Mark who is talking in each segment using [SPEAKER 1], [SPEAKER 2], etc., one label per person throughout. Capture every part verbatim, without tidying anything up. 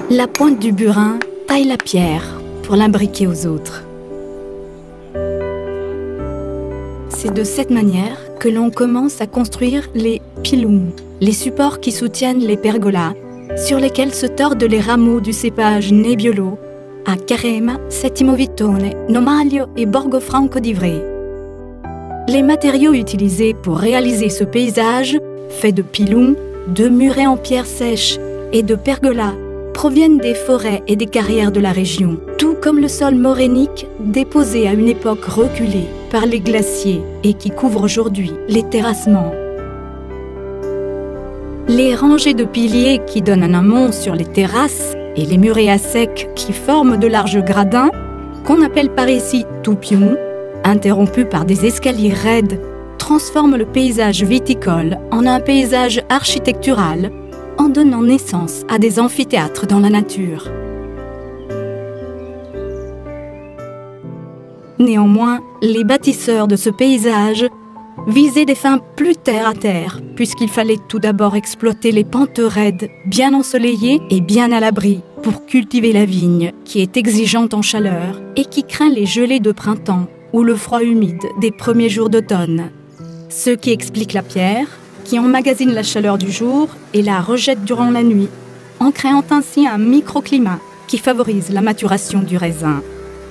[SPEAKER 1] La pointe du burin taille la pierre pour l'imbriquer aux autres. C'est de cette manière que l'on commence à construire les pilum, les supports qui soutiennent les pergolas, sur lesquels se tordent les rameaux du cépage Nebbiolo à Carema, Settimo Vittone, Nomaglio et Borgo Franco d'Ivrea. Les matériaux utilisés pour réaliser ce paysage, faits de pilum, de murets en pierre sèche et de pergolas, proviennent des forêts et des carrières de la région, tout comme le sol morainique déposé à une époque reculée par les glaciers et qui couvre aujourd'hui les terrassements. Les rangées de piliers qui donnent un amont sur les terrasses et les murets à sec qui forment de larges gradins, qu'on appelle par ici tupium, interrompus par des escaliers raides, transforment le paysage viticole en un paysage architectural, en donnant naissance à des amphithéâtres dans la nature. Néanmoins, les bâtisseurs de ce paysage visaient des fins plus terre-à-terre, puisqu'il fallait tout d'abord exploiter les pentes raides, bien ensoleillées et bien à l'abri, pour cultiver la vigne, qui est exigeante en chaleur et qui craint les gelées de printemps ou le froid humide des premiers jours d'automne. Ce qui explique la pierre, qui emmagasine la chaleur du jour et la rejette durant la nuit, en créant ainsi un microclimat qui favorise la maturation du raisin.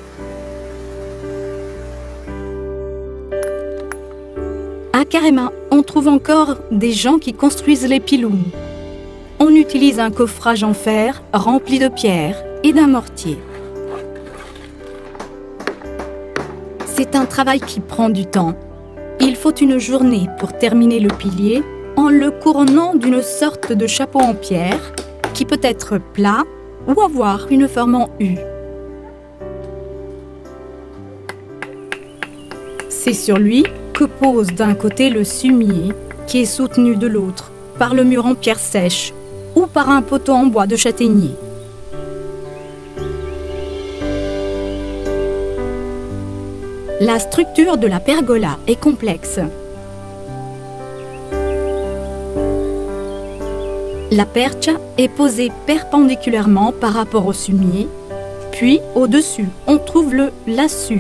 [SPEAKER 1] À Carema, on trouve encore des gens qui construisent les pilum. On utilise un coffrage en fer rempli de pierres et d'un mortier. C'est un travail qui prend du temps. Il faut une journée pour terminer le pilier en le couronnant d'une sorte de chapeau en pierre qui peut être plat ou avoir une forme en U. C'est sur lui que pose d'un côté le sumier qui est soutenu de l'autre par le mur en pierre sèche ou par un poteau en bois de châtaignier. La structure de la pergola est complexe. La percha est posée perpendiculairement par rapport au sumier, puis au-dessus, on trouve le lassu.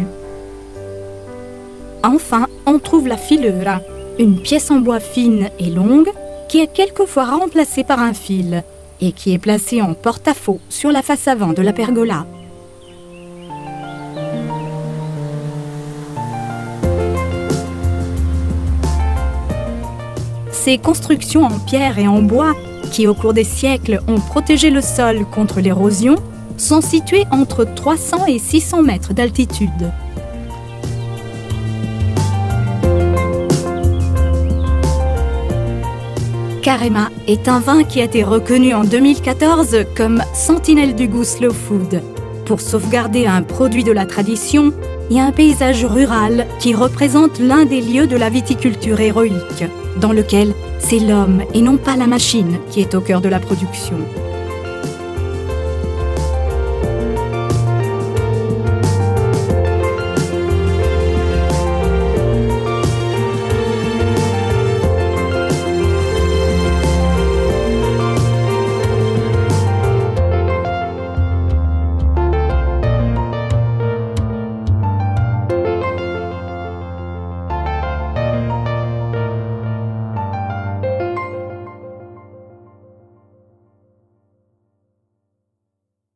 [SPEAKER 1] Enfin, on trouve la fileura, une pièce en bois fine et longue qui est quelquefois remplacée par un fil et qui est placée en porte-à-faux sur la face avant de la pergola. Ces constructions en pierre et en bois, qui au cours des siècles ont protégé le sol contre l'érosion, sont situées entre trois cents et six cents mètres d'altitude. Carema est un vin qui a été reconnu en deux mille quatorze comme Sentinelle du goût Slow Food, pour sauvegarder un produit de la tradition et un paysage rural qui représente l'un des lieux de la viticulture héroïque, dans lequel c'est l'homme et non pas la machine qui est au cœur de la production.